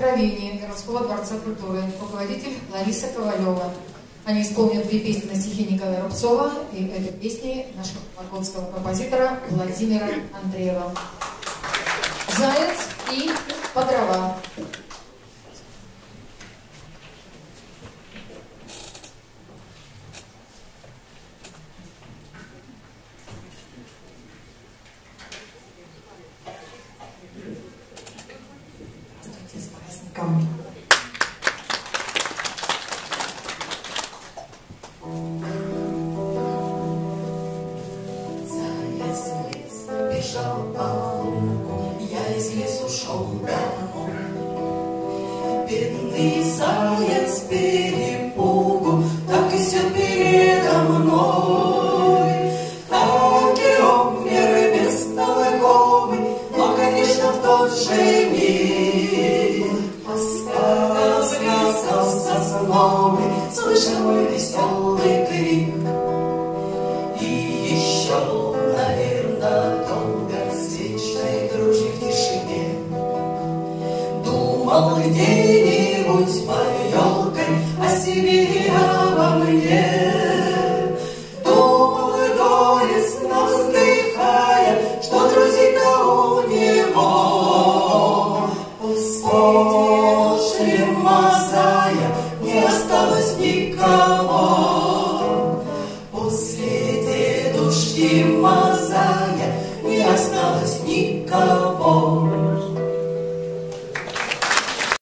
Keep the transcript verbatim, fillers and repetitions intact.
«Откровение» городского дворца культуры, руководитель Лариса Ковалева. Они исполнят две песни на стихи Николая Рубцова, и это песни нашего вологодского композитора Владимира Андреева. «Заяц» и «По дрова». После дедушки Мазая не осталось никого.